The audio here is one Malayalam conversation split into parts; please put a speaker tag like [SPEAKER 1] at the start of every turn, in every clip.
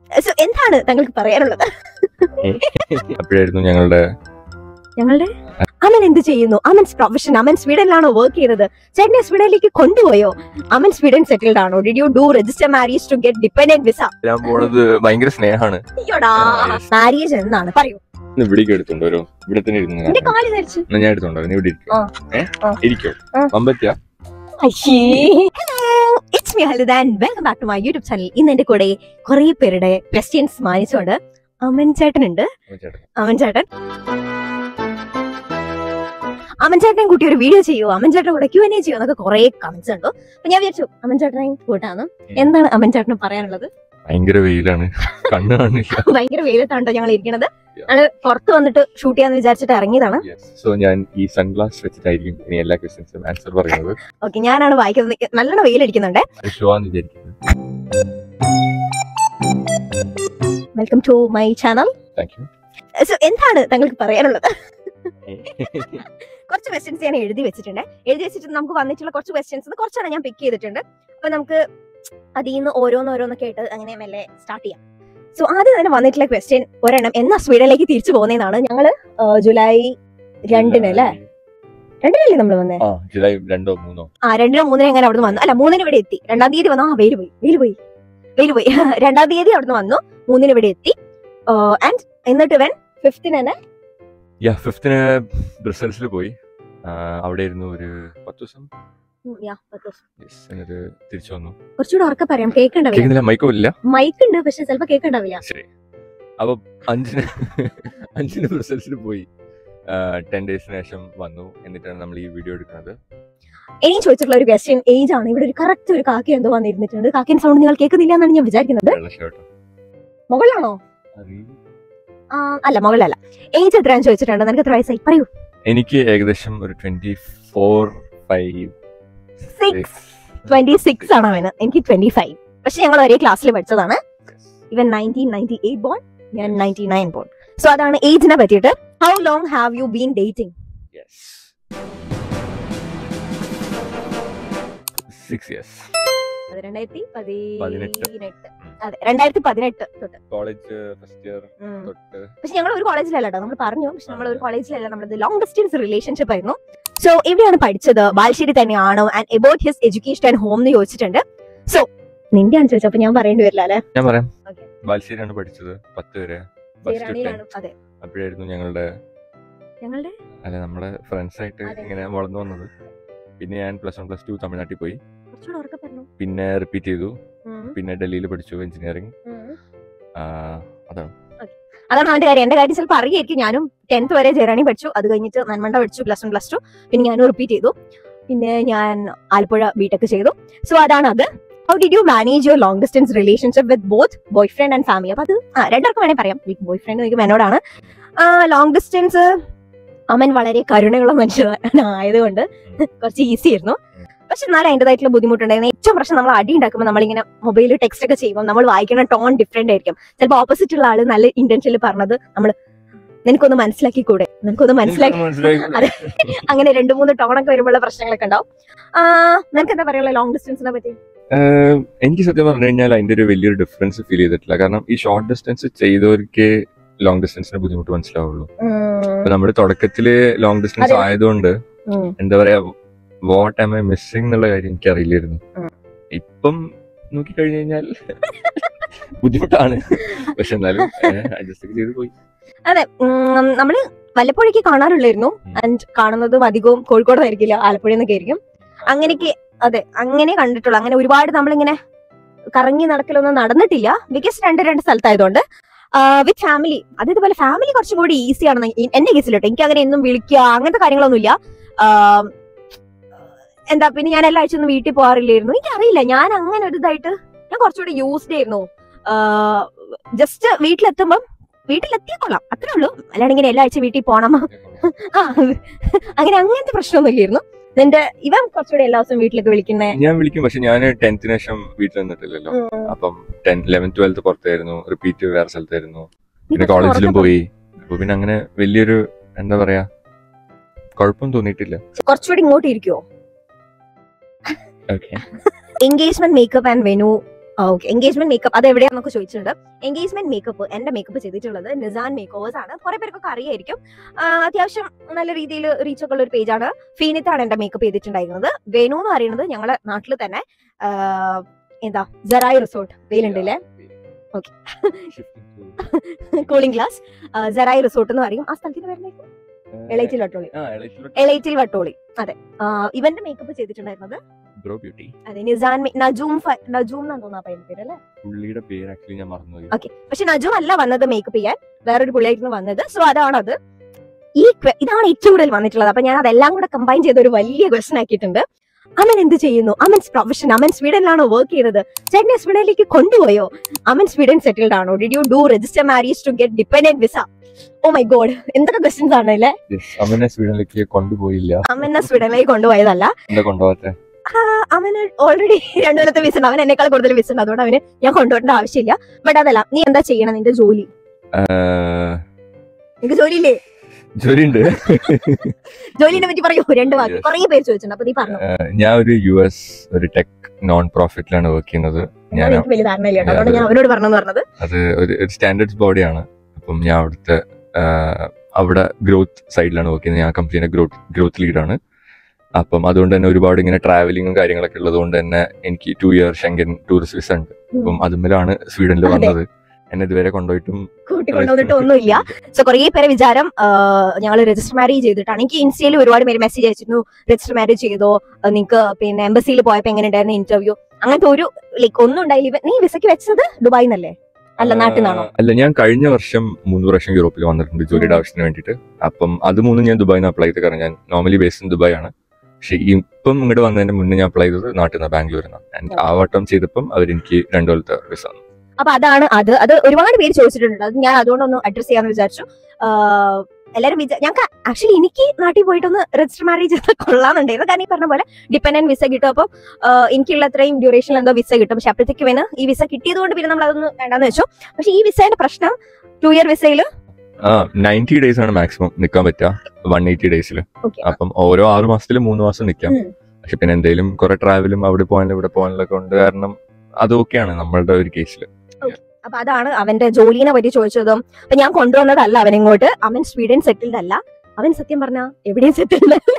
[SPEAKER 1] എന്താണ് താങ്കൾക്ക് പറയാനുള്ളത്?
[SPEAKER 2] അപ്പോഴായിരുന്നു ഞങ്ങളുടെ
[SPEAKER 1] അമൻ എന്ത് ചെയ്യുന്നു? അമൻസ് പ്രൊഫഷൻ, അമൻ സ്വീഡനിലാണോ വർക്ക് ചെയ്തത്? ചേട്ടനെ സ്വീഡനിലേക്ക് കൊണ്ടുപോയോ? അമൻ സ്വീഡൻ സെറ്റിൽഡ് ആണോ? Did you do register marriage to get dependent visa?
[SPEAKER 2] ഞാൻ പോണത് ഭയങ്കര സ്നേഹമാണ്.
[SPEAKER 1] മാരേജ് എന്നാണ് പറയൂ.
[SPEAKER 2] ഇവിടേക്ക് എടുത്തോണ്ടോ? ഇവിടെ തന്നെ ഇരുന്നു ഞാൻ എടുത്തോണ്ടോ? നീ ഇവിടെ ഇരിക്കോ? അമ്പത്തിയാ.
[SPEAKER 1] It's me Halida and welcome back to my YouTube channel. ഇന്ന് എന്റെ കൂടെ കുറെ പേരുടെ ക്വസ്റ്റ്യൻസ് മാനിച്ചുകൊണ്ട് അമൻ ചേട്ടൻ ഉണ്ട്. അമൻ ചേട്ടനെ കൂട്ടി ഒരു വീഡിയോ ചെയ്യോ, അമൻ ചേട്ടനെ കൂടെ Q&A ചെയ്യോ എന്നൊക്കെ കുറെ കമന്റ്സ് ഉണ്ട്. അപ്പൊ ഞാൻ വിചാരിച്ചു അമൻ ചേട്ടനെ കൂട്ടാണ്. എന്താണ് അമൻ ചേട്ടന് പറയാനുള്ളത്?
[SPEAKER 2] ഭയങ്കര വെയിലാണ്, കണ്ണ് കാണില്ല. ഭയങ്കര
[SPEAKER 1] വെയിലത്താണ്ടോ ഞങ്ങൾ ഇരിക്കണത്. അത് പുറത്ത് വന്നിട്ട് ഷൂട്ട് ചെയ്യാന്ന് വിചാരിച്ചിട്ട് ഇറങ്ങിയതാണ്.
[SPEAKER 2] സോ ഞാൻ ഈ സൺഗ്ലാസ് വെച്ചിട്ടായിരിക്കും ഇനി എല്ലാ ക്വസ്റ്റ്യൻസും ആൻസർ പറയുന്നത്.
[SPEAKER 1] ഓക്കെ, ഞാനാണ് വായിക്കുന്നത്. നല്ലോണം വെയിലടിക്കുന്നുണ്ട്. Welcome to my channel. എന്താണ് താങ്കൾക്ക് പറയാനുള്ളത്? കുറച്ച് ക്വസ്റ്റ്യൻസ് ഞാൻ എഴുതി വെച്ചിട്ട് നമുക്ക് വന്നിട്ടുള്ള കുറച്ച് ക്വസ്റ്റ്യൻസ് കുറച്ചാണ് ഞാൻ പിക്ക് ചെയ്തിട്ടുണ്ട്. അപ്പൊ നമുക്ക് അതിൽ നിന്ന് ഓരോന്നൊക്കെ ആയിട്ട് അങ്ങനെ മെല്ലെ സ്റ്റാർട്ട് ചെയ്യാം. സോ ആദ്യം തന്നെ വന്നിട്ടുള്ള ക്വസ്റ്റ്യൻ ഒരെണ്ണം, എന്നാ സ്വീഡനിലേക്ക് തിരിച്ചു പോകുന്നതാണ്? ഞങ്ങള് ജൂലൈ 2-ന് അല്ലേ? 2-നല്ലേ നമ്മള് വന്നേ?
[SPEAKER 2] ജൂലൈ 2-ഓ 3-ഓ?
[SPEAKER 1] 2-നോ 3-നോ എങ്ങനെ അവിടെ വന്നു? അല്ല, 3-ന് ഇവിടെ എത്തി. 2-ാം തീയതി വന്നു. വെയിൽ പോയി. 2-ാം തീയതി അവിടെ വന്നു. 3-ന് ഇവിടെ എത്തി. ആൻഡ് എന്നിട്ട് 5-ന് തന്നെ
[SPEAKER 2] 5-ന് ബ്രസൽസിൽ പോയി. അവിടെ ഇരുന്നു ഒരു 10 ദിവസം. തിരിച്ചു വന്നു.
[SPEAKER 1] കുറച്ചുകൂടെ ഉറക്കെ പറയാം, കേൾക്കണ്ടാവില്ല. മൈക്ക് ഉണ്ട്, പക്ഷെ ചിലപ്പോ കേൾക്കണ്ടാവില്ല.
[SPEAKER 2] അപ്പൊ 5-ന് ബ്രസൽസിൽ പോയി 10 ഡേയ്സിന് ശേഷം വന്നു. എന്നിട്ടാണ് നമ്മൾ ഈ വീഡിയോ എടുക്കുന്നത്.
[SPEAKER 1] ഇനി ചോദിച്ചിട്ടുള്ള ഒരു ക്വസ്റ്റ്യൻ ഏജ് ആണ്. ഇവിടെ ഒരു കറക്റ്റ് ഒരു കാക്ക എന്തോ വന്നിരുന്നിട്ടുണ്ട്. കാക്കിന്റെ സൗണ്ട് നിങ്ങൾ കേൾക്കുന്നില്ല എന്നാണ് ഞാൻ വിചാരിക്കുന്നത്. മുകളിലാണോ? അല്ല, മുകളിലല്ല. ഏജ് എത്രയാണെന്ന് ചോദിച്ചിട്ടുണ്ട്. നിനക്ക് എത്ര വയസ്സായി പറയൂ?
[SPEAKER 2] എനിക്ക് ഏകദേശം ഒരു
[SPEAKER 1] 26 ആണ് അവന്. എനിക്ക് 25. പക്ഷെ ഞങ്ങൾ ഒരേ ക്ലാസ്സിൽ പഠിച്ചതാണ്. ഇവൻ 1998 ബോൺ, ഞാൻ 99 ബോൺ. സോ അതാണ് ഏജിനെ പറ്റിയിട്ട്. How long have you been dating?
[SPEAKER 2] 6 years.
[SPEAKER 1] 2018 തൊട്ട്
[SPEAKER 2] കോളേജ് ഫസ്റ്റ് ഇയർ തൊട്ട്.
[SPEAKER 1] പക്ഷെ ഞങ്ങൾ ഒരു കോളേജിലല്ല കേട്ടോ, നമ്മൾ പറഞ്ഞു. പക്ഷെ നമ്മൾ ഒരു കോളേജിലല്ല, നമ്മളത് ലോങ് ഡിസ്റ്റൻസ് റിലേഷൻഷിപ്പ് ആയിരുന്നു. സോ എവിടെയാണ് പഠിച്ചത്? ബാലുശ്ശേരി തന്നെയാണോ? And about his education and home എന്ന് ചോദിച്ചിട്ടുണ്ട്. സോ നിന്റെയാണ് ചോദിച്ചത്, അപ്പൊ ഞാൻ പറയേണ്ടി വരില്ല അല്ലെ?
[SPEAKER 2] ഞാൻ പറയാം. ബാലുശ്ശേരിയാണ് പഠിച്ചത് 10 വരെ. അപ്പോഴായിരുന്നു ഞങ്ങളുടെ നമ്മുടെ ഫ്രണ്ട്സ് ആയിട്ട് ഇങ്ങനെ വളർന്നു വന്നത്. പിന്നെ ഞാൻ +1 +2 തമിഴ്നാട്ടിൽ പോയി. പിന്നെ റിപ്പീറ്റ് ചെയ്തു. പിന്നെ ഡൽഹിയിൽ പഠിച്ചു എഞ്ചിനീയറിംഗ്.
[SPEAKER 1] അതാണ് അവന്റെ കാര്യം. എന്റെ കാര്യം ചിലപ്പോൾ അറിയായിരിക്കും. ഞാനും 10th വരെ ജയറാണി പഠിച്ചു. അത് കഴിഞ്ഞിട്ട് നന്മണ്ട പഠിച്ചു +1 +2. പിന്നെ ഞാനും റിപ്പീറ്റ് ചെയ്തു. പിന്നെ ഞാൻ ആലപ്പുഴ ബിടെക് ചെയ്തു. സോ അതാണ് അത്. How did you manage your long distance relationship with both boyfriend and family? അപ്പൊ അത് രണ്ടുപേർക്കും വേണേ പറയാം. ബോയ് ഫ്രണ്ട് എനിക്ക് എന്നോടാണ്. ലോങ് ഡിസ്റ്റൻസ് അമൻ വളരെ കരുണയുള്ള മനുഷ്യനായതുകൊണ്ട് കുറച്ച് ഈസി ആയിരുന്നു. പക്ഷെ എന്നാലും അതിൻ്റെതായിട്ടുള്ള ബുദ്ധിമുട്ടുണ്ടായിരുന്നു. ഏറ്റവും പ്രശ്നം, നമ്മൾ അടി ഉണ്ടാക്കുമ്പോൾ നമ്മളിങ്ങനെ മൊബൈലിൽ ടെക്സ്റ്റ് ഒക്കെ ചെയ്യുമ്പോൾ നമ്മൾ വായിക്കുന്ന ടോൺ ഡിഫറെന്റ് ആയിരിക്കും. ചിലപ്പോൾ ഓപ്പോസിറ്റ് ഉള്ള ആള് നല്ല ഇന്റൻഷനിൽ പറഞ്ഞത് നമ്മൾ നിനക്കൊന്ന് മനസ്സിലാക്കിക്കൂടെ, അതെ, അങ്ങനെ 2-3 ടോണൊക്കെ വരുമ്പോഴുള്ള പ്രശ്നങ്ങളൊക്കെ ഉണ്ടാവും. നിനക്ക് എന്താ പറയുക ലോങ് ഡിസ്റ്റൻസിനെ പറ്റി?
[SPEAKER 2] എനിക്ക് സത്യം പറഞ്ഞു കഴിഞ്ഞാൽ അതിന്റെ ഒരു വലിയൊരു ഡിഫറൻസ് ഫീൽ ചെയ്തിട്ടില്ല. കാരണം ഈ ഷോർട്ട് ഡിസ്റ്റൻസ് ചെയ്തവർക്ക് ലോങ് ഡിസ്റ്റൻസിന്റെ ബുദ്ധിമുട്ട് മനസ്സിലാവുള്ളൂ. അപ്പൊ നമ്മുടെ തുടക്കത്തില് ലോങ് ഡിസ്റ്റൻസ് ആയതുകൊണ്ട് എന്താ പറയാ, വാട്ട് ആം ഐ മിസ്സിംഗ് എന്നുള്ള കാര്യം എനിക്ക് അറിയില്ലായിരുന്നു. ഇപ്പം നോക്കിക്കഴിഞ്ഞു കഴിഞ്ഞാൽ ബുദ്ധിമുട്ടാണ്. പക്ഷെ എന്നാലും അഡ്ജസ്റ്റ് ചെയ്ത് പോയി.
[SPEAKER 1] അതെ, നമ്മള് വല്ലപ്പോഴേക്ക് കാണാറുള്ളായിരുന്നു. ആൻഡ് കാണുന്നതും അധികവും കോഴിക്കോടായിരിക്കില്ല, ആലപ്പുഴ എന്നൊക്കെ ആയിരിക്കും. അങ്ങനെയൊക്കെ, അതെ, അങ്ങനെ കണ്ടിട്ടുള്ളൂ. അങ്ങനെ ഒരുപാട് നമ്മളിങ്ങനെ കറങ്ങി നടക്കലൊന്നും നടന്നിട്ടില്ല. ബിക്കോസ് രണ്ട് സ്ഥലത്തായതുകൊണ്ട്. വിത്ത് ഫാമിലി, അത് ഇതുപോലെ ഫാമിലി കുറച്ചും കൂടി ഈസി ആണെന്ന് എന്റെ കേസിലോട്ടോ. എനിക്ക് അങ്ങനെ എന്നും വിളിക്കുക അങ്ങനത്തെ കാര്യങ്ങളൊന്നുമില്ല. എന്താ, പിന്നെ ഞാൻ എല്ലാ ആഴ്ച ഒന്നും വീട്ടിൽ പോകാറില്ലായിരുന്നു. എനിക്കറിയില്ല, ഞാൻ അങ്ങനെ ഒരു ഇതായിട്ട് ഞാൻ കുറച്ചുകൂടി യൂസ്ഡ് ആയിരുന്നു. ജസ്റ്റ് വീട്ടിലെത്തിക്കൊള്ളാം, അത്രേ ഉള്ളൂ. അല്ലാണ്ട് ഇങ്ങനെ എല്ലാ ആഴ്ച വീട്ടിൽ പോണം അങ്ങനത്തെ പ്രശ്നമൊന്നും ഇല്ലായിരുന്നു. ഇവൻ കുറച്ചുകൂടി എല്ലാ ദിവസവും വീട്ടിലേക്ക് വിളിക്കുന്നേ.
[SPEAKER 2] ഞാൻ വിളിക്കും, പക്ഷെ ഞാൻ 10th-ന് ശേഷം വീട്ടിൽ നിന്നിട്ടില്ലല്ലോ. അപ്പം 10th, 11th, 12th പുറത്തായിരുന്നു. റിപ്പീറ്റ് വേറെ സ്ഥലത്തായിരുന്നു. പിന്നെ കോളേജിലും പോയി. അപ്പൊ പിന്നെ അങ്ങനെ വലിയൊരു എന്താ പറയാ കുഴപ്പം തോന്നിയിട്ടില്ല.
[SPEAKER 1] കുറച്ചുകൂടി ഇങ്ങോട്ട് ഇരിക്കുവോ? Engagement makeup and venue okay, engagement makeup അത് എവിടെയാണെന്നൊക്കെ ചോദിച്ചിട്ടുണ്ട്. എൻഗേജ്മെന്റ് മേക്കപ്പ് എന്റെ മേക്കപ്പ് ചെയ്തിട്ടുള്ളത് നിസാൻ മേക്കോവേഴ്സ് ആണ്. കുറെ പേർക്കൊക്കെ അറിയായിരിക്കും. അത്യാവശ്യം നല്ല രീതിയിൽ റീച്ച് ഒക്കെ ഉള്ള ഒരു പേജാണ്. ഫീനിത്താണ് എന്റെ മേക്കപ്പ് ചെയ്തിട്ടുണ്ടായിരുന്നത്. വേണു എന്ന് പറയുന്നത് ഞങ്ങളുടെ നാട്ടിൽ തന്നെ എന്താ ജറായി റിസോർട്ട് വെയിലുണ്ടല്ലേ, okay, cooling glass Jarai resort എന്ന് പറയും. ആ സ്ഥലത്തിന് വരുന്നത് എളൈറ്റിൽ വട്ടോളി. എളൈറ്റിൽ വട്ടോളി, അതെ. ഇവന്റെ മേക്കപ്പ് ചെയ്തിട്ടുണ്ടായിരുന്നത്
[SPEAKER 2] ബ്രോ ബ്യൂട്ടി.
[SPEAKER 1] അതെ, നിസാൻ നജൂം എന്നാണ് തോന്നുന്നു ആ പേര് അല്ലേ?
[SPEAKER 2] പുള്ളിയുടെ പേര് ആക്ച്വലി ഞാൻ മറന്നുപോയി.
[SPEAKER 1] ഓക്കെ, പക്ഷെ നജൂം അല്ല വന്നത് മേക്കപ്പ് ചെയ്യാൻ, വേറൊരു പുള്ളിയായിരുന്നു വന്നത്. സോ അതാണത്. ഇതാണ് ഏറ്റവും കൂടുതൽ വന്നിട്ടുള്ളത്. അപ്പൊ ഞാൻ അതെല്ലാം കൂടെ കമ്പൈൻ ചെയ്ത് ഒരു വലിയ ക്വസ്റ്റൻ ആക്കിയിട്ടുണ്ട്. അമൻ എന്ത് ചെയ്യുന്നു? അമൻസ് പ്രൊഫഷൻ, അമൻ സ്വീഡനിലാണോ വർക്ക് ചെയ്തത്? ചേട്ടനെ സ്വീഡനിലേക്ക് കൊണ്ടുപോയോ? അമൻ സ്വീഡൻ സെറ്റിൽഡ് ആണോ? Did you do register marriage to get dependent visa? Oh my God, എന്തൊക്കെ ക്വസ്റ്റ്യൻസ് ആണ് അല്ലേ?
[SPEAKER 2] അമനെ സ്വീഡനിലേക്ക് കൊണ്ടുപോയില്ല.
[SPEAKER 1] അമനെ സ്വീഡനിലേക്ക് കൊണ്ടുപോയതല്ല.
[SPEAKER 2] കൊണ്ടുപോകത്തെ
[SPEAKER 1] അവന് ഓൾറെഡി 2 കൊല്ലത്തെ വിസ ഉണ്ട്. അവൻ എന്നെക്കാൾ കൂടുതൽ വിസ ഉണ്ട്. അതുകൊണ്ട് അവന് ഞാൻ കൊണ്ടുപോകേണ്ട ആവശ്യമില്ല. ബട്ട് അതല്ല, നീ എന്താ ചെയ്യണം? നിന്റെ ജോലി, നിനക്ക് ജോലിയില്ലേ?
[SPEAKER 2] ജോലിയുണ്ട്.
[SPEAKER 1] ജോലിനെ പറ്റി പറയൂ, 2 വാക്ക്. കുറെ പേര് ചോദിച്ചിട്ടുണ്ട്, അപ്പൊ നീ പറഞ്ഞു.
[SPEAKER 2] ഞാൻ ഒരു US ഒരു ടെക് നോൺ പ്രോഫിറ്റിലാണ് വർക്ക് ചെയ്യുന്നത്.
[SPEAKER 1] എനിക്ക് വലിയ ധാരണയില്ല കേട്ടോ, അതുകൊണ്ട് ഞാൻ അവനോട് പറഞ്ഞത്.
[SPEAKER 2] അത് ഒരു സ്റ്റാൻഡേർഡ്സ് ബോഡിയാണ്. അപ്പം ഞാൻ അവിടെ ഗ്രോത്ത് സൈഡിലാണ് വർക്ക് ചെയ്യുന്നത്. ഞാൻ കമ്പനിയുടെ ഗ്രോത്ത് ലീഡാണ്. അപ്പം അതുകൊണ്ട് തന്നെ ഒരുപാട് ഇങ്ങനെ ട്രാവലിങ്ങും കാര്യങ്ങളൊക്കെ ഉള്ളത് കൊണ്ട് തന്നെ എനിക്ക് 2 year ഷെങ്കൻ ടൂറിസ്റ്റ് വിസ ഉണ്ട്. അപ്പം അതുമല്ലാണ് സ്വീഡനിൽ വന്നത്. എന്നെ ഇതുവരെ
[SPEAKER 1] കൂട്ടിക്കൊണ്ടുവന്നിട്ട് ഒന്നുമില്ല. സോ കുറെ പേരെ വിചാരം ഞങ്ങൾ രജിസ്റ്റർ മാരേജ് ചെയ്തിട്ടാണ്. എനിക്ക് ഇൻസ്റ്റയിൽ ഒരുപാട് പേര് മെസ്സേജ് അയച്ചിരുന്നു, രജിസ്റ്റർ മാരേജ് ചെയ്തോ, നിങ്ങൾക്ക് പിന്നെ എംബസിയിൽ പോയപ്പോ എങ്ങനെ ഉണ്ടായിരുന്നു ഇന്റർവ്യൂ, അങ്ങനത്തെ ഒരു ഒന്നും ഉണ്ടായില്ല. നീ വിസയ്ക്ക് വെച്ചത് ദുബായിൽ നിന്നല്ലേ, അല്ല നാട്ടിൽ നിന്നാണോ?
[SPEAKER 2] അല്ല, ഞാൻ കഴിഞ്ഞ വർഷം 3 പ്രാവശ്യം യൂറോപ്പിൽ വന്നിട്ടുണ്ട് ജോലിയുടെ ആവശ്യത്തിന് വേണ്ടിയിട്ട്. അപ്പം അത് 3 ഞാൻ ദുബായിൽ നിന്ന് അപ്ലൈ ചെയ്ത്. കാരണം ഞാൻ നോർമലി ബേസ്ഡ് ഇൻ ദുബായ് ആണ്. പക്ഷെ ഇപ്പം ഇങ്ങോട്ട് വന്നതിന് മുന്നേ ഞാൻ അപ്ലൈ ചെയ്തത് നാട്ടിൽ നിന്ന്, ബാംഗ്ലൂരിൽ നിന്ന്. ആ വട്ടം ചെയ്തപ്പം അവരെനിക്ക് 2 കൊല്ലത്തെ വിസ തന്നു.
[SPEAKER 1] അപ്പൊ അതാണ് അത് ഒരുപാട് പേര് ചോദിച്ചിട്ടുണ്ട്. അത് ഞാൻ അതുകൊണ്ടൊന്ന് അഡ്രസ് ചെയ്യാന്ന് വിചാരിച്ചു. എല്ലാവരും ഞങ്ങൾക്ക് ആക്ച്വലി എനിക്ക് നാട്ടിൽ പോയിട്ടൊന്ന് രജിസ്റ്റർ മാരേജ് ചെയ്താൽ കൊള്ളാന്നുണ്ടായിരുന്നു. കാരണം ഈ പറഞ്ഞ പോലെ ഡിപെൻഡന്റ് വിസ കിട്ടും. അപ്പം എനിക്കുള്ള അത്രയും ഡ്യൂറേഷനിൽ എന്തോ വിസ കിട്ടും. പക്ഷെ അപ്പോഴത്തേക്ക് പിന്നെ ഈ വിസ കിട്ടിയത് കൊണ്ട് പിന്നെ നമ്മൾ അതൊന്നും വേണ്ടെന്ന് വെച്ചു. പക്ഷെ ഈ വിസയുടെ പ്രശ്നം 2 year വിസയില്
[SPEAKER 2] 90 days ആണ് മാക്സിമം നിൽക്കാൻ പറ്റുക, 180 days. അപ്പം ഓരോ 6 മാസത്തിലും 3 മാസം നിൽക്കാം. പക്ഷെ പിന്നെ എന്തെങ്കിലും കുറെ ട്രാവലും അവിടെ പോകാനും ഇവിടെ പോകാനൊക്കെ ഉണ്ട്. കാരണം അതൊക്കെയാണ് നമ്മളുടെ ഒരു കേസിൽ.
[SPEAKER 1] അപ്പൊ അതാണ് അവന്റെ ജോലിനെ പറ്റി ചോദിച്ചതും. അപ്പൊ ഞാൻ കൊണ്ടുവന്നതല്ല അവനിങ്ങോട്ട്. അവൻ സ്വീഡൻ സെറ്റിൽഡ് അല്ല. അവൻ സത്യം പറഞ്ഞ എവിടെയും സെറ്റിൽഡ് അല്ല.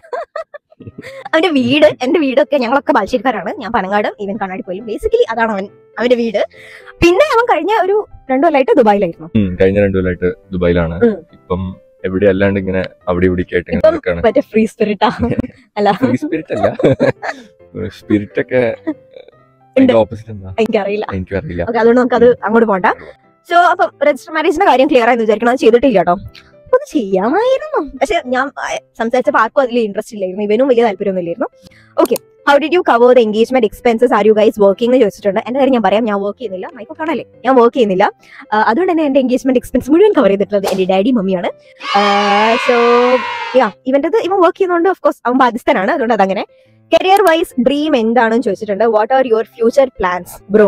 [SPEAKER 1] അവന്റെ വീട്, എന്റെ വീടൊക്കെ ഞങ്ങളൊക്കെ ബാലുശ്ശേരിക്കാരാണ്. ഞാൻ പനങ്ങാട്, ഈവൻ കണ്ണാടിപ്പോലും. ബേസിക്കലി അതാണ് അവന്റെ വീട്. പിന്നെ അവൻ കഴിഞ്ഞ ഒരു 2 കൊല്ലമായിട്ട് ദുബായിലായിരുന്നു.
[SPEAKER 2] കഴിഞ്ഞ 2 കൊല്ലമായിട്ട് ദുബായിലാണ്. ഇപ്പം എവിടെ അല്ലാണ്ട് ഇങ്ങനെ അവിടെ ഇവിടെ
[SPEAKER 1] മറ്റേ ഫ്രീ സ്പിരിറ്റ് അല്ല,
[SPEAKER 2] ഫ്രീ സ്പിരിറ്റ് അല്ല, സ്പിരിറ്റ് ഒക്കെ
[SPEAKER 1] എനിക്കറിയില്ല. അതുകൊണ്ട് നമുക്ക് അത് അങ്ങോട്ട് പോണ്ട. സോ അപ്പം രജിസ്റ്റർ മാരേജിന്റെ കാര്യം ക്ലിയർ ആയെന്ന് വിചാരിക്കണം. അത് ചെയ്തിട്ടില്ല കേട്ടോ. അപ്പൊ അത് ചെയ്യാമായിരുന്നു. പക്ഷെ ഞാൻ സംസാരിച്ചപ്പോൾ ആർക്കും അതിൽ ഇൻട്രസ്റ്റ് ഇല്ലായിരുന്നു. ഇവനും വലിയ താല്പര്യമൊന്നും ഇല്ലായിരുന്നു. Okay, how did you cover the engagement expenses? Are you guys working എന്ന് ചോദിച്ചിട്ടുണ്ട്. എന്റെ കാര്യം ഞാൻ പറയാം, ഞാൻ വർക്ക് ചെയ്യുന്നില്ല. മൈക്കോ കാണാല്ലേ, ഞാൻ വർക്ക് ചെയ്യുന്നില്ല. അതുകൊണ്ട് തന്നെ എന്റെ എൻഗേജ്മെന്റ് എക്സ്പെൻസ് മുഴുവൻ കവർ ചെയ്തിട്ടുള്ളത് എന്റെ ഡാഡി മമ്മിയാണ്. സോ ഇവൻ വർക്ക് ചെയ്യുന്നതുകൊണ്ട് ഓഫ് കോഴ്സ് അവൻ ബാധ്യസ്ഥനാണ്. അതുകൊണ്ട് അതങ്ങനെ. കരിയർ വൈസ് ഡ്രീം എന്താണെന്ന് ചോദിച്ചിട്ടുണ്ട്. What are your future plans bro?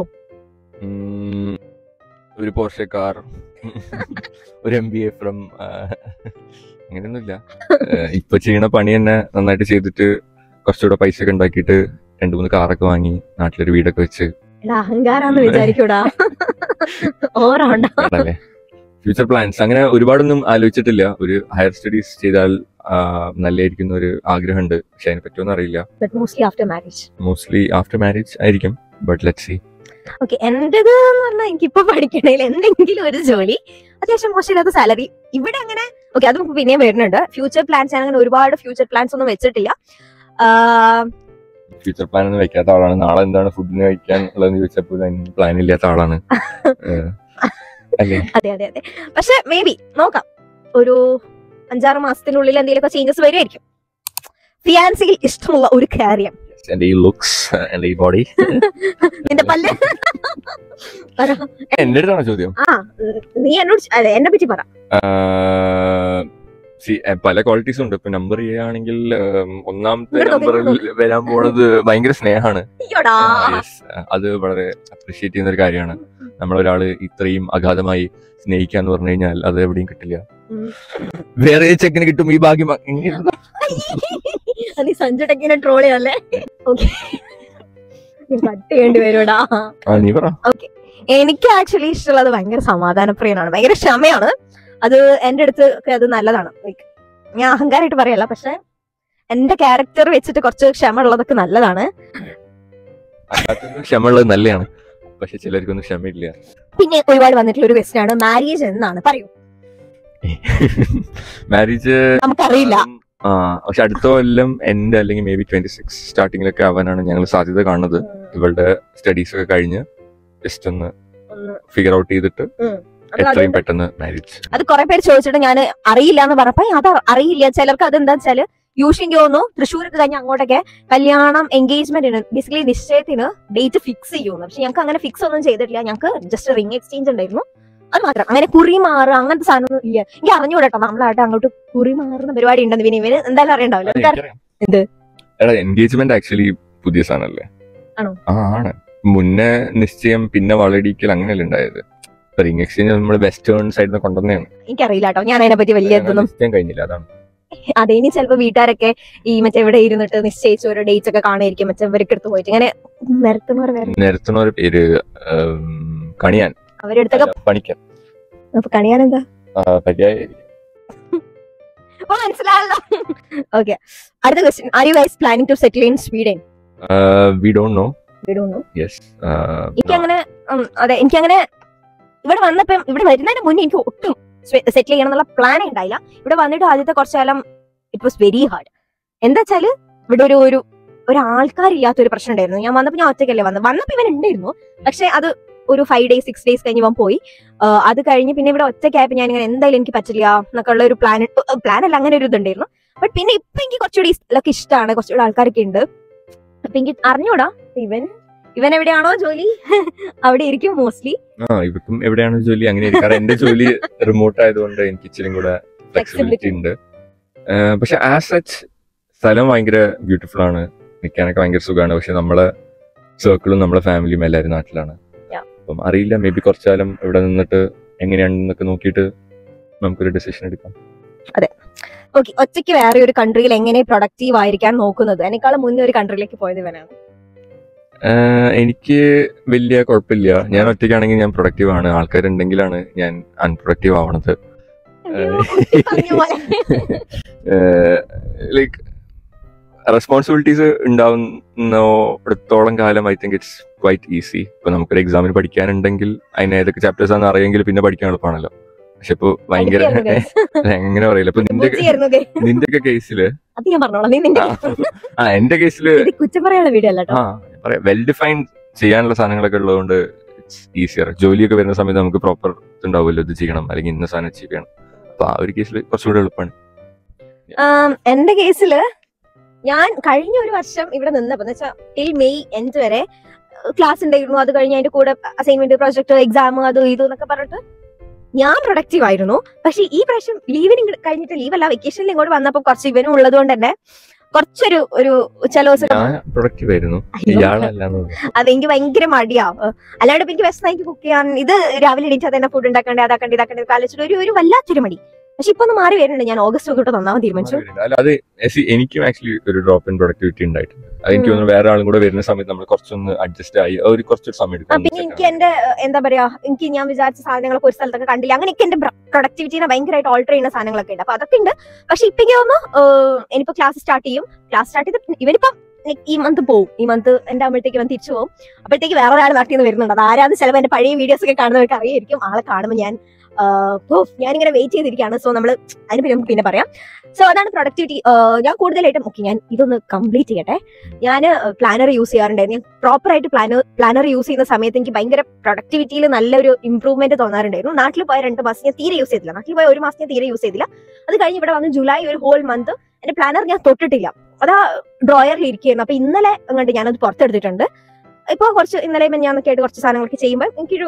[SPEAKER 2] ഒരു പോർഷെ കാർ, ഒരു MBA ഫ്രം അങ്ങനെയൊന്നുമില്ല. ഇപ്പൊ ചെയ്യുന്ന പണി തന്നെ നന്നായിട്ട് ചെയ്തിട്ട് കുറച്ചുകൂടെ പൈസ ഒക്കെ ഉണ്ടാക്കിയിട്ട് 2-3 കാറൊക്കെ വാങ്ങി നാട്ടിലൊരു വീടൊക്കെ വെച്ച്.
[SPEAKER 1] അഹങ്കാരാന്ന് വിചാരിക്കൂടാ.
[SPEAKER 2] ഓവറാവണ്ടേ. ഫ്യൂച്ചർ പ്ലാൻസ് അങ്ങനെ ഒരുപാടൊന്നും ആലോചിച്ചിട്ടില്ല. ഒരു ഹയർ സ്റ്റഡീസ് ചെയ്താൽ നല്ലതായിരിക്കുന്ന ഒരു ആഗ്രഹമുണ്ട്. പക്ഷെ അതിനെ പറ്റിയൊന്നും അറിയില്ല. മോസ്റ്റ്ലി ആഫ്റ്റർ മാരേജ് ആയിരിക്കും. But let's see.
[SPEAKER 1] ഓക്കെ, എന്റേത് എന്ന് പറഞ്ഞാൽ എനിക്കിപ്പോ പഠിക്കണേൽ എന്തെങ്കിലും ഒരു ജോലി, അത്യാവശ്യം മോശമില്ലാത്ത സാലറി ഇവിടെ അങ്ങനെ. ഓക്കെ, അത് നമുക്ക് പിന്നെയും വരുന്നുണ്ട്. ഫ്യൂച്ചർ പ്ലാൻസ് ഞാൻ അങ്ങനെ ഒരുപാട് ഫ്യൂച്ചർ പ്ലാൻസ് ഒന്നും വെച്ചിട്ടില്ല.
[SPEAKER 2] ഫ്യൂച്ചർ പ്ലാൻ ഒന്നും വെക്കാത്ത ആളാണ്. നാളെ എന്താണ് ഫുഡിന് കഴിക്കാൻ ഉള്ളതെന്ന് ചോദിച്ചപ്പോൾ പ്ലാൻ ഇല്ലാത്ത ആളാണ്.
[SPEAKER 1] അതെ അതെ അതെ. പക്ഷെ മേ ബി നോക്കാം, ഒരു 5-6 മാസത്തിനുള്ളിൽ എന്തെങ്കിലുമൊക്കെ ചേഞ്ചസ് വരുമായിരിക്കും. ഫിയാൻസിയിൽ ഇഷ്ടമുള്ള ഒരു കാര്യം?
[SPEAKER 2] എന്റെ ഈ ലുക്സ്, എന്റെ ഈ ബോഡി.
[SPEAKER 1] നിന്റെ പല്ല്?
[SPEAKER 2] എന്റെ അടുത്താണോ ചോദ്യം?
[SPEAKER 1] നീ എന്നോട് എന്നെ പറ്റി പറ.
[SPEAKER 2] പല ക്വാളിറ്റീസും ഉണ്ട്. ഇപ്പൊ നമ്പർ ചെയ്യുകയാണെങ്കിൽ ഒന്നാമത്തെ നമ്പറിൽ വരാൻ പോണത് ഭയങ്കര സ്നേഹമാണ്. അത് വളരെ അപ്രീഷിയേറ്റ് ചെയ്യുന്ന ഒരു കാര്യമാണ്. നമ്മളൊരാള് ഇത്രയും അഗാധമായി സ്നേഹിക്കാന്ന് പറഞ്ഞു കഴിഞ്ഞാൽ അത് എവിടെയും കിട്ടില്ല. വേറെ ചെക്കിന് കിട്ടും ഈ ഭാഗ്യം.
[SPEAKER 1] സഞ്ജു ടെക്കിനെ ട്രോൾ ചെയ്യല്ലേ? കട്ട് ചെയ്യേണ്ടി വരുടാ.
[SPEAKER 2] നീ പറ.
[SPEAKER 1] ഓക്കെ, എനിക്ക് ആക്ച്വലി ഇഷ്ടമുള്ളത് ഭയങ്കര സമാധാനപ്രിയനാണ്, ഭയങ്കര ക്ഷമയാണ്. അത് എന്റെ അടുത്ത് അത് നല്ലതാണ്. ലൈക്ക് ഞാൻ അഹങ്കാരമായിട്ട് പറയല്ല, പക്ഷെ എന്റെ ക്യാരക്ടർ വെച്ചിട്ട് കുറച്ച് ക്ഷമ ഉള്ളതൊക്കെ നല്ലതാണ്.
[SPEAKER 2] ക്ഷമ ഉള്ളത് നല്ലതാണ്, പക്ഷെ ചിലർക്കൊന്നും ക്ഷമയില്ല.
[SPEAKER 1] പിന്നെ ഒരുപാട് വന്നിട്ടുള്ള ഒരു ക്വസ്റ്റ്യൻ ആണ്, മാരേജ് എന്നാണ്? പറയൂ.
[SPEAKER 2] മാരേജ്
[SPEAKER 1] നമുക്കറിയില്ല.
[SPEAKER 2] പക്ഷെ അടുത്ത കൊല്ലം എന്റെ അല്ലെങ്കിൽ മേ ബി 26 സ്റ്റാർട്ടിങ്ങിലൊക്കെ ആവാനാണ് ഞങ്ങൾ സാധ്യത കാണുന്നത്. ഇവളുടെ സ്റ്റഡീസ് ഒക്കെ കഴിഞ്ഞ് ജസ്റ്റ് ഒന്ന് ഫിഗർ ഔട്ട് ചെയ്തിട്ട് എത്രയും പെട്ടെന്ന് മാരേജ്.
[SPEAKER 1] അത് കുറെ പേര് ചോദിച്ചിട്ട് ഞാൻ അറിയില്ല എന്ന് പറഞ്ഞപ്പോ അത് അറിയില്ല. ചിലർക്ക് അതെന്താ വെച്ചാല് യൂഷ്വലി തോന്നുന്നു തൃശ്ശൂരൊക്കെ കഴിഞ്ഞ് അങ്ങോട്ടൊക്കെ കല്യാണം എൻഗേജ്മെന്റിന് ബേസിക്കലി നിശ്ചയത്തിന് ഡേറ്റ് ഫിക്സ് ചെയ്യുന്നു. പക്ഷെ ഞങ്ങൾക്ക് അങ്ങനെ ഫിക്സ് ഒന്നും ചെയ്തിട്ടില്ല. ഞങ്ങൾക്ക് ജസ്റ്റ് റിംഗ് എക്സ്ചേഞ്ച് ഉണ്ടായിരുന്നു, അത് മാത്രം. അങ്ങനെ കുറി മാറുക അങ്ങനത്തെ സാധനമൊന്നും ഇല്ല. എനിക്ക് അറിഞ്ഞൂടട്ടോ നമ്മളായിട്ട് അങ്ങോട്ട് കുറി മാറുന്ന പരിപാടി ഉണ്ടെന്ന്. പിന്നെ ഇവന് എന്തായാലും അറിയണ്ടാവില്ല. എന്ത്
[SPEAKER 2] എൻഗേജ്മെന്റ് ആക്ച്വലി പുതിയ സാധനല്ലേ?
[SPEAKER 1] ആണോ?
[SPEAKER 2] ആണ്. മുന്നേ നിശ്ചയം പിന്നെ വളടിക്കൽ അങ്ങനെയല്ല ഉണ്ടായത്. റിംഗ് എക്സ്ചേഞ്ച് നമ്മൾ വെസ്റ്റേൺ സൈഡിൽ നിന്ന് കൊണ്ടുവന്നതാണ്.
[SPEAKER 1] എനിക്കറിയില്ല കേട്ടോ, ഞാൻ അതിനെ പറ്റി വലിയ ഇതൊന്നും
[SPEAKER 2] കഴിഞ്ഞില്ല. അതാണ്
[SPEAKER 1] അതെ. ഇനി ചിലപ്പോ വീട്ടുകാരൊക്കെ ഈ മറ്റേ എവിടെ ഇരുന്നിട്ട് നിശ്ചയിച്ച ഓരോ ഡേറ്റ്സ് ഒക്കെ കാണായിരിക്കും, മറ്റേ ഇവർക്ക് എടുത്ത് പോയിട്ട് ഇങ്ങനെ
[SPEAKER 2] നിരത്തുന്നവരുടെ പേര് കണിയാൻ,
[SPEAKER 1] അവരെടുത്തൊക്കെ
[SPEAKER 2] പണിക്കൻ.
[SPEAKER 1] അപ്പൊ കണിയാൻ എന്താ
[SPEAKER 2] പര്യായം
[SPEAKER 1] മനസ്സിലായല്ലോ. ഓക്കെ, അടുത്ത question. Are you guys planning to settle in Sweden?
[SPEAKER 2] We don't know.
[SPEAKER 1] എനിക്കങ്ങനെ അതെ, എനിക്കങ്ങനെ ഇവിടെ വന്നപ്പം ഇവിടെ വരുന്നതിന് മുന്നേ എനിക്ക് ഒട്ടും സെറ്റിൽ ചെയ്യണം എന്നുള്ള പ്ലാനേ ഉണ്ടായില്ല. ഇവിടെ വന്നിട്ട് ആദ്യത്തെ കുറച്ചു കാലം ഇറ്റ് വാസ് വെരി ഹാർഡ്. എന്താ വെച്ചാല് ഇവിടെ ഒരു ആൾക്കാരില്ലാത്ത ഒരു പ്രശ്നം ഉണ്ടായിരുന്നു. ഞാൻ വന്നപ്പോ ഞാൻ ഒറ്റയ്ക്കല്ലേ വന്നപ്പോ ഇവൻ ഉണ്ടായിരുന്നു, പക്ഷെ അത് ഒരു 5 days 6 days കഴിഞ്ഞ് ഇവൻ പോയി. അത് കഴിഞ്ഞ് പിന്നെ ഇവിടെ ഒറ്റയ്ക്കായപ്പോ ഞാൻ ഇങ്ങനെ എന്തായാലും എനിക്ക് പറ്റില്ല എന്നൊക്കെ ഉള്ള ഒരു പ്ലാനല്ല, അങ്ങനെ ഒരു ഇതുണ്ടായിരുന്നു. ബട്ട് പിന്നെ ഇപ്പൊ എനിക്ക് കുറച്ചുകൂടി ഇതൊക്കെ ഇഷ്ടമാണ്, കുറച്ചുകൂടി ആൾക്കാരൊക്കെ ഉണ്ട്. അപ്പൊ എനിക്ക് അറിഞ്ഞൂടാ ഇവൻ എവിടെയാണോ ജോലി അവിടെ ഇരിക്കും മോസ്റ്റ്ലി.
[SPEAKER 2] ഇവർക്കും എവിടെയാണോ ജോലി അങ്ങനെ. എന്റെ ജോലി റിമോട്ട് ആയതുകൊണ്ട് എനിക്ക് ഇച്ചിരി കൂടെ ഫ്ലെക്സിബിലിറ്റി ഉണ്ട്. പക്ഷെ ആസ് സച്ച് സ്ഥലം ഭയങ്കര ബ്യൂട്ടിഫുൾ ആണ്, നിൽക്കാനൊക്കെ ഭയങ്കര സുഖമാണ്. പക്ഷെ നമ്മളെ സർക്കിളും നമ്മളെ ഫാമിലിയും എല്ലാവരും നാട്ടിലാണ്. അപ്പം അറിയില്ല, മേ ബി കുറച്ചാലും ഇവിടെ നിന്നിട്ട് എങ്ങനെയാണെന്നൊക്കെ നോക്കിയിട്ട് നമുക്കൊരു ഡിസിഷൻ എടുക്കാം.
[SPEAKER 1] അതെ. ഓക്കെ, ഒറ്റയ്ക്ക് വേറെ ഒരു കൺട്രിയിൽ എങ്ങനെ പ്രൊഡക്റ്റീവ് ആയിരിക്കാൻ നോക്കുന്നത്? അതിനേക്കാളും മുന്നേ ഒരു കൺട്രിയിലേക്ക് പോയത് ഇവനാണ്.
[SPEAKER 2] എനിക്ക് വലിയ കുഴപ്പമില്ല. ഞാൻ ഒറ്റയ്ക്കാണെങ്കിൽ ഞാൻ പ്രൊഡക്റ്റീവ് ആണ്. ആൾക്കാരുണ്ടെങ്കിലാണ് ഞാൻ അൺപ്രൊഡക്റ്റീവ് ആവണത്. ലൈക്ക് റെസ്പോൺസിബിലിറ്റീസ് ഉണ്ടാവുന്നിടത്തോളം കാലം I think it's quite easy. ഇപ്പൊ നമുക്കൊരു എക്സാമിന് പഠിക്കാനുണ്ടെങ്കിൽ അതിന് ഏതൊക്കെ ചാപ്റ്റേഴ്സ് ആണെന്ന് അറിയെങ്കിൽ പിന്നെ പഠിക്കാൻ എളുപ്പമാണല്ലോ. പക്ഷെ ഇപ്പൊ ഭയങ്കര എങ്ങനെ പറയില്ല. ഇപ്പൊ നിന്റെയൊക്കെ കേസില് എന്റെ കേസില് വെൽ ഡിഫൈൻഡ് ചെയ്യാനുള്ള സാധനങ്ങളൊക്കെ ഉള്ളതുകൊണ്ട് ഇറ്റ്സ് ഈസിയർ. ജോലിയൊക്കെ വരുന്ന സമയത്ത് നമുക്ക് പ്രോപ്പർ ഉണ്ടാവുമല്ലോ, ഇത് ചെയ്യണം അല്ലെങ്കിൽ ഇന്ന സാധനം അച്ചീവ് ചെയ്യണം. അപ്പൊ ആ ഒരു കേസിൽ കുറച്ചുകൂടെ എളുപ്പമാണ്.
[SPEAKER 1] എന്റെ കേസില് ഞാൻ കഴിഞ്ഞ ഒരു വർഷം ഇവിടെ നിന്നപ്പോ ടിൽ മെയ് എൻഡ് വരെ ക്ലാസ് ഉണ്ടായിരുന്നു. അത് കഴിഞ്ഞ് അതിന്റെ കൂടെ അസൈൻമെന്റ്, പ്രൊജക്ട്, എക്സാം, അത് ഇത് എന്നൊക്കെ പറഞ്ഞിട്ട് ഞാൻ പ്രൊഡക്റ്റീവ് ആയിരുന്നു. പക്ഷെ ഈ പ്രാവശ്യം ലീവിന് കഴിഞ്ഞിട്ട്, ലീവല്ല വെക്കേഷനിൽ ഇങ്ങോട്ട് വന്നപ്പോ കുറച്ച് ഇവനും ഉള്ളത് കൊണ്ട് തന്നെ കുറച്ചൊരു ചില ദിവസം അതെനിക്ക് ഭയങ്കര മടിയാവും. അല്ലാണ്ട് ഇപ്പൊ എനിക്ക് വിശന്ന് എനിക്ക് കുക്ക് ചെയ്യാൻ, ഇത് രാവിലെ എണീറ്റാൽ തന്നെ ഫുഡ് ഉണ്ടാക്കണ്ടേ, അതാക്കണ്ടേ, ഇതാക്കണ്ടേ കാലിച്ചിട്ട് ഒരു വല്ലാത്തൊരു മടി. പക്ഷെ ഇപ്പൊ ഒന്ന് മാറി വരുന്നുണ്ട്. ഞാൻ ഓഗസ്റ്റ് തൊട്ട് നന്നാവാൻ തീരുമാനിച്ചു.
[SPEAKER 2] അത് എനിക്കും ആക്ച്വലി ഒരു ഡ്രോപ്പ് ഇൻ പ്രൊഡക്ടിവിറ്റി ഉണ്ടായിട്ടുണ്ട്. അത് എനിക്ക് തോന്നുന്നു വേറെ ആളും കൂടെ വരുന്ന സമയത്ത് നമ്മൾ കുറച്ചൊന്ന് അഡ്ജസ്റ്റ് ആയി കുറച്ചൊരു സമയം എടുക്കും.
[SPEAKER 1] പിന്നെ എനിക്ക് എന്റെ എന്താ പറയാ, എനിക്ക് ഞാൻ വിചാരിച്ച സാധനങ്ങളൊക്കെ ഒരു സ്ഥലത്തൊക്കെ കണ്ടില്ല. അങ്ങനെ എനിക്ക് എന്റെ പ്രൊഡക്ടിവിറ്റിനെ ഭയങ്കരമായിട്ട് ഓൾട്ടർ ചെയ്യുന്ന സാധനങ്ങളൊക്കെ ഉണ്ട്. അപ്പൊ അതൊക്കെ ഉണ്ട്. പക്ഷെ ഇപ്പൊ ഇനിയിപ്പോ ക്ലാസ് സ്റ്റാർട്ട് ചെയ്യും. ക്ലാസ് സ്റ്റാർട്ട് ചെയ്ത് ഇവനിപ്പം ഈ മന്ത് പോവും. ഈ മന്ത് എന്റെ ആകുമ്പോഴത്തേക്ക് ഇവൻ തിരിച്ചു പോകും. അപ്പോഴത്തേക്ക് വേറെ ഒരാൾ നാട്ടിൽ നിന്ന് വരുന്നുണ്ട്. അത് ആരാന്ന് ചിലപ്പോൾ എന്റെ പഴയ വീഡിയോസ് ഒക്കെ കാണുന്നവർക്ക് അറിയായിരിക്കും. ആളെ കാണുമ്പോൾ ഞാനിങ്ങനെ വെയിറ്റ് ചെയ്തിരിക്കുകയാണ്. സോ നമ്മൾ അതിന് പിന്നെ പറയാം. സോ അതാണ് പ്രൊഡക്ടിവിറ്റി. ഞാൻ കൂടുതലായിട്ടും ഞാൻ ഇതൊന്ന് കംപ്ലീറ്റ് ചെയ്യട്ടെ. ഞാൻ പ്ലാനർ യൂസ് ചെയ്യാറുണ്ടായിരുന്നു. ഞാൻ പ്രോപ്പർ ആയിട്ട് പ്ലാനർ യൂസ് ചെയ്യുന്ന സമയത്ത് എനിക്ക് ഭയങ്കര പ്രൊഡക്ടിവിറ്റിയിൽ നല്ലൊരു ഇംപ്രൂവ്മെന്റ് തോന്നാറുണ്ടായിരുന്നു. നാട്ടിൽ പോയ 2 മാസം ഞാൻ തീരെ യൂസ് ചെയ്തില്ല. നാട്ടിൽ പോയ 1 മാസം ഞാൻ തീരെ യൂസ് ചെയ്തില്ല. അത് കഴിഞ്ഞ് ഇവിടെ വന്ന് ജൂലൈ ഒരു ഹോൾ മന്ത് എന്റെ പ്ലാനർ ഞാൻ തൊട്ടിട്ടില്ല. അതാ ഡ്രോയറിൽ ഇരിക്കുകയായിരുന്നു. അപ്പൊ ഇന്നലെ അങ്ങോട്ട് ഞാനത് പുറത്തെടുത്തിട്ടുണ്ട്. ഇപ്പൊ ഇന്നലെ ഞാനൊക്കെ ആയിട്ട് കുറച്ച് സാധനങ്ങളൊക്കെ ചെയ്യുമ്പോൾ എനിക്കൊരു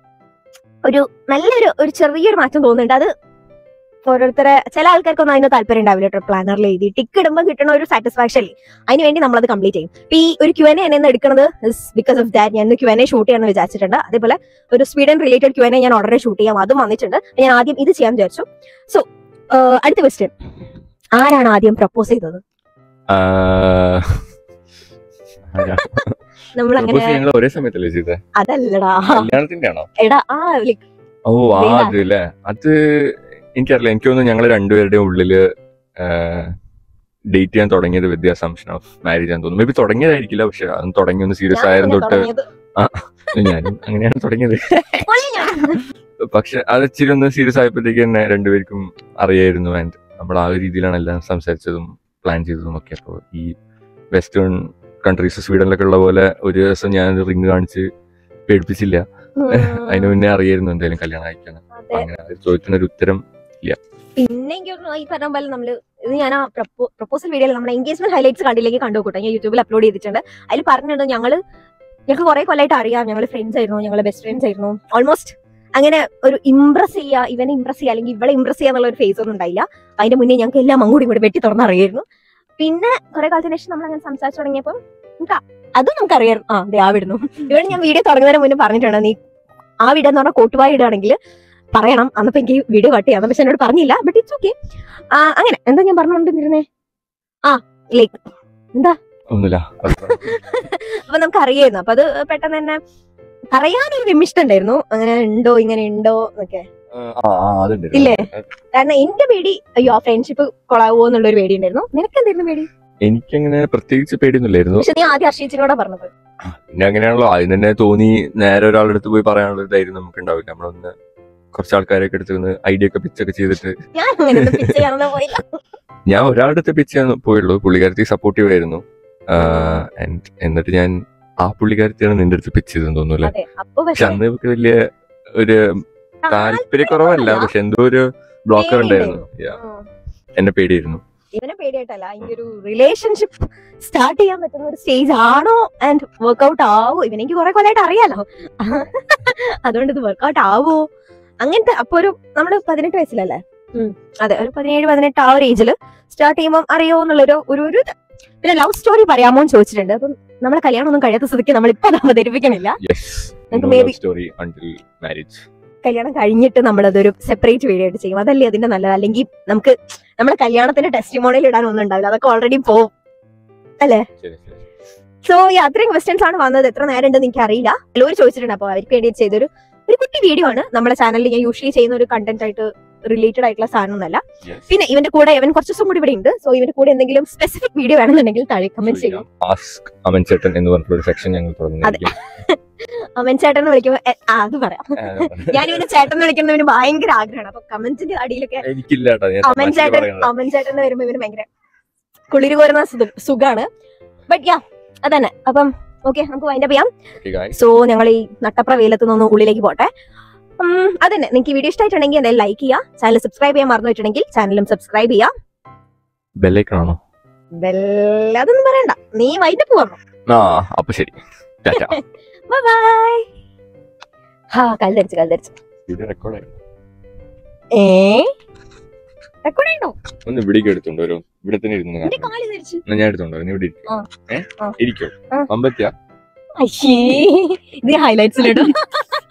[SPEAKER 1] നല്ലൊരു ചെറിയൊരു മാറ്റം തോന്നുന്നുണ്ട്. അത് ഓരോരുത്തരെ ചില ആൾക്കാർക്കൊന്നും അതിന് താല്പര്യം ഉണ്ടാവില്ല കേട്ടോ. പ്ലാനറിൽ എഴുതി ടിക്ക് ഇടുമ്പോൾ കിട്ടുന്ന ഒരു സാറ്റിസ്ഫാക്ഷൻ അല്ലേ, അതിന് വേണ്ടി നമ്മളത് കംപ്ലീറ്റ് ചെയ്യും. ഇപ്പൊ ഈ ഒരു Q&A എന്നെ എടുക്കുന്നത് ബിക്കോസ് ഓഫ് ദാറ്റ്. ഞാൻ Q&A ഷൂട്ട് ചെയ്യാന്ന് വിചാരിച്ചിട്ടുണ്ട്. അതേപോലെ ഒരു സ്വീഡൻ റിലേറ്റഡ് Q&A ഞാൻ ഓൾറെഡി ഷൂട്ട് ചെയ്യാം, അതും വന്നിട്ടുണ്ട്. ഞാൻ ആദ്യം ഇത് ചെയ്യാൻ വിചാരിച്ചു. സോ അടുത്ത ക്വസ്റ്റ്യൻ, ആരാണ് ആദ്യം പ്രപ്പോസ് ചെയ്തത്? നമ്മളങ്ങനെ
[SPEAKER 2] ഞങ്ങൾ ഒരേ സമയത്തല്ലേ ചെയ്തേ?
[SPEAKER 1] അതല്ലടാ
[SPEAKER 2] കല്യാണത്തിന്റെ ആണോ?
[SPEAKER 1] എടാ like
[SPEAKER 2] ഓ അത് അല്ലേ, അത് എനിക്കറിയില്ല. എനിക്ക് തോന്നുന്നു ഞങ്ങൾ രണ്ടുപേരുടെയും ഉള്ളില് ഡേറ്റ് ചെയ്യാൻ തുടങ്ങിയത് with the assumption of marriage ആണെന്ന് തോന്നുന്നു. മേ ബി തുടങ്ങിയതായിരിക്കില്ല, പക്ഷെ അത് തുടങ്ങി ഒന്ന് സീരിയസ് ആയതും തൊട്ട് ഞാനും അങ്ങനെയാണ് തുടങ്ങിയത്. പക്ഷെ അത് ഇച്ചിരി ഒന്ന് സീരിയസ് ആയപ്പോഴത്തേക്ക് തന്നെ രണ്ടുപേർക്കും അറിയായിരുന്നു. ആൻഡ് നമ്മൾ ആ ഒരു രീതിയിലാണ് എല്ലാം സംസാരിച്ചതും പ്ലാൻ ചെയ്തതും ഒക്കെ. അപ്പോൾ ഈ വെസ്റ്റേൺ കൺട്രീസ് സ്വീഡനിലൊക്കെ ഉള്ള പോലെ ഒരു ദിവസം ഞാൻ റിങ് കാണിച്ച് പേടിപ്പിച്ചില്ല. അതിന് മുന്നേ അറിയായിരുന്നു എന്തായാലും കല്യാണം അയക്കണം. അങ്ങനെ ചോദിക്കുന്നൊരു ഉത്തരം ഇല്ല.
[SPEAKER 1] പിന്നെ എനിക്ക് ഈ പറഞ്ഞ പോലെ നമ്മള് ഇത് ഞാൻ ആ പ്രപ്പോസൽ വീഡിയോയിൽ നമ്മുടെ എൻഗേജ്മെന്റ് ഹൈലൈറ്റ്സ് കണ്ടില്ലെങ്കിൽ കണ്ടുകൂട്ടെ. ഞാൻ യൂട്യൂബിൽ അപ്ലോഡ് ചെയ്തിട്ടുണ്ട്. അതിൽ പറഞ്ഞിട്ടുണ്ട് ഞങ്ങൾക്ക് കുറെ കൊല്ലമായിട്ട് അറിയാം, ഞങ്ങൾ ഫ്രണ്ട്സ് ആയിരുന്നു, ഞങ്ങൾ ബെസ്റ്റ് ഫ്രണ്ട്സ് ആയിരുന്നു. ഓൾമോസ്റ്റ് അങ്ങനെ ഒരു ഇംപ്രസ് ചെയ്യുക, ഇവനെ ഇംപ്രസ് ചെയ്യുക അല്ലെങ്കിൽ ഇവളെ ഇംപ്രസ് ചെയ്യുക എന്നുള്ള ഒരു ഫേസ് ഒന്നും ഉണ്ടായില്ല. അതിന്റെ മുന്നേ ഞങ്ങൾക്ക് എല്ലാം അങ്ങോട്ടും ഇങ്ങോട്ട് വെട്ടി തുറന്നറിയായിരുന്നു. പിന്നെ കുറെ കാലത്തിന് ശേഷം നമ്മൾ അങ്ങനെ സംസാരിച്ചു തുടങ്ങിയപ്പോൾ അതും നമുക്കറിയാം. ആ വിടുന്നു. ഇവിടെ ഞാൻ വീഡിയോ തുടങ്ങുന്നതിന് മുന്നേ പറഞ്ഞിട്ടുണ്ട്, നീ ആ വീഡിയോ എന്ന് പറഞ്ഞാൽ കോട്ടുവായി ഇടുകയാണെങ്കിൽ പറയണം. അന്നപ്പോ എനിക്ക് വീഡിയോ കട്ട് ചെയ്യാം, പക്ഷെ എന്നോട് പറഞ്ഞില്ല. But it's okay. അങ്ങനെ എന്താ ഞാൻ പറഞ്ഞോണ്ടിരുന്നേ? ലൈക്ക് എന്താ അപ്പൊ നമുക്ക് അറിയായിരുന്നു. അപ്പൊ അത് പെട്ടെന്ന് തന്നെ പറയാനൊരു വിമിഷ്ടം ഉണ്ടായിരുന്നു, അങ്ങനെ ഉണ്ടോ ഇങ്ങനെ ഉണ്ടോ എന്നൊക്കെ. ഇല്ലേ? കാരണം എന്റെ പേടി അയ്യോ ആ ഫ്രണ്ട്ഷിപ്പ് കൊളാവോ എന്നുള്ളൊരു പേടി ഉണ്ടായിരുന്നു. നിനക്ക് എന്തായിരുന്നു പേടി?
[SPEAKER 2] എനിക്കങ്ങനെ പ്രത്യേകിച്ച് പേടിയൊന്നുമില്ലായിരുന്നു.
[SPEAKER 1] പക്ഷെ നീ ആദ്യം അർഷിച്ചിനോടാ പറഞ്ഞത്.
[SPEAKER 2] പിന്നെ അങ്ങനെയാണല്ലോ, ആദ്യം തന്നെ തോന്നി. നേരെ ഒരാളുടെ അടുത്ത് പോയി പറയാനുള്ള ഒരു ധൈര്യം നമുക്ക് ഉണ്ടാവില്ല. നമ്മളൊന്ന് കുറച്ച് ആൾക്കാരൊക്കെ എടുത്ത് ഐഡിയ ഒക്കെ പിച്ചൊക്കെ ചെയ്തിട്ട് ഞാൻ ഒരാളുടെ അടുത്ത് പിച്ച് ചെയ്യാൻ പോയുള്ളൂ. പുള്ളിക്കാരത്തി സപ്പോർട്ടീവ് ആയിരുന്നു. എന്നിട്ട് ഞാൻ ആ പുള്ളിക്കാരത്തിയാണ് നിന്റെ അടുത്ത് പിച്ച് ചെയ്തെന്ന് തോന്നുന്നു. പക്ഷെ അന്ന് നമുക്ക് വലിയ ഒരു താല്പര്യക്കുറവല്ല, പക്ഷെ എന്തോ ഒരു ബ്ലോക്കർ ഉണ്ടായിരുന്നു. എന്നെ പേടിയായിരുന്നു.
[SPEAKER 1] ഇവനെ പേടിയായിട്ടല്ല, ഈ ഒരു റിലേഷൻഷിപ്പ് സ്റ്റാർട്ട് ചെയ്യാൻ പറ്റുന്ന ഒരു സ്റ്റേജ് ആണോ ആൻഡ് വർക്ക്ഔട്ട് ആവോ. ഇവനെനിക്ക് കുറെ കൊല്ലമായിട്ട് അറിയാലോ, അതുകൊണ്ട് ഇത് വർക്ക്ഔട്ട് ആവോ അങ്ങനത്തെ. അപ്പൊ ഒരു നമ്മള് 18 വയസ്സിലല്ലേ? അതെ, ഒരു 17-18 ആ ഒരു ഏജില് സ്റ്റാർട്ട് ചെയ്യുമ്പോൾ അറിയോ എന്നുള്ളൊരു ഒരു ഇത്. പിന്നെ ലവ് സ്റ്റോറി പറയാമോ എന്ന് ചോദിച്ചിട്ടുണ്ട്. അപ്പം നമ്മളെ കല്യാണം ഒന്നും കഴിയാത്ത സ്ഥിതിക്ക് നമ്മൾ ഇപ്പൊ അവതരിപ്പിക്കണില്ല. കല്യാണം കഴിഞ്ഞിട്ട് നമ്മളതൊരു സെപ്പറേറ്റ് വീഡിയോ ആയിട്ട് ചെയ്യും. അതല്ലേ അതിന്റെ നല്ലത്. അല്ലെങ്കിൽ നമുക്ക് നമ്മളെ കല്യാണത്തിന്റെ ടെസ്റ്റിമോണിയിൽ ഇടാൻ ഒന്നും ഉണ്ടാവില്ല, അതൊക്കെ ഓൾറെഡി പോവും അല്ലേ? സോ അത്രയും ക്വസ്റ്റ്യൻസ് ആണ് വന്നത്. എത്ര നേരം ഉണ്ടെന്ന് എനിക്ക് അറിയില്ല. എല്ലാവരും ചോദിച്ചിട്ടുണ്ട്. അപ്പൊ അവർക്ക് വേണ്ടി ചെയ്തൊരു കുട്ടി വീഡിയോ ആണ്. നമ്മുടെ ചാനലിൽ ഞാൻ യൂഷ്വലി ചെയ്യുന്ന ഒരു കണ്ടന്റ് ആയിട്ട് റിലേറ്റഡ് ആയിട്ടുള്ള സാധനം ഒന്നല്ല. പിന്നെ ഇവന്റെ കൂടെ ഇവൻ കുറച്ച് ദിവസം കൂടി ഇവിടെ ഉണ്ട്. സോ ഇവന്റെ കൂടെ എന്തെങ്കിലും സ്പെസിഫിക് വീഡിയോ വേണമെന്നുണ്ടെങ്കിൽ താഴെ കമന്റ് ചെയ്യും.
[SPEAKER 2] അമൻ ചേട്ടൻ എന്ന് പറഞ്ഞൊരു സെക്ഷൻ ഞങ്ങൾ തുടങ്ങുന്നു.
[SPEAKER 1] അമൻ ചേട്ടൻ എന്ന് വിളിക്കുമ്പോൾ അത് പറയാം. ഞാൻ ഇവനെ ചേട്ടൻ എന്ന് വിളിക്കുന്നതിന് ഭയങ്കര ആഗ്രഹമാണ്. അപ്പൊ കമന്റിന്റെ അടിയിലൊക്കെ അമൻ ചേട്ടൻ എന്ന് വരുമ്പോ ഇവന് ഭയങ്കര കുളിര് കോരുന്ന സുഖാണ്. ബട്ട് യാ അതന്നെ. അപ്പം ഓക്കെ, നമുക്ക് വൈൻഡപ്പ് ചെയ്യാം. സോ ഞങ്ങൾ ഈ നട്ടപ്ര വെയിലത്ത് നിന്ന് ഉള്ളിലേക്ക് പോട്ടെ. അതന്നെ, നിങ്ങൾക്ക് വീഡിയോ ഇഷ്ടമായിട്ടുണ്ടെങ്കിൽ എന്തായാലും ലൈക്ക് ചെയ്യുക. ചാനൽ സബ്സ്ക്രൈബ് ചെയ്യാൻ മറന്നു വെച്ചിട്ടുണ്ടെങ്കിൽ ചാനലും സബ്സ്ക്രൈബ് ചെയ്യാം. അതൊന്നും പറയണ്ട, നീ വൈൻഡപ്പ് പറഞ്ഞു.
[SPEAKER 2] അപ്പൊ ശരി,
[SPEAKER 1] ബൈ. കൽധരിച്ചു റെക്കോർഡ് ആയിട്ടോ?
[SPEAKER 2] ഒന്ന് ഇവിടെ എടുത്തോണ്ടോ? ഇവിടെ തന്നെ ഇരുന്നു ഞാൻ എടുത്തോണ്ടോ? ഇവിടെ ഇരിക്കോ?
[SPEAKER 1] ഇത് ഹൈലൈറ്റ്സിലിടും.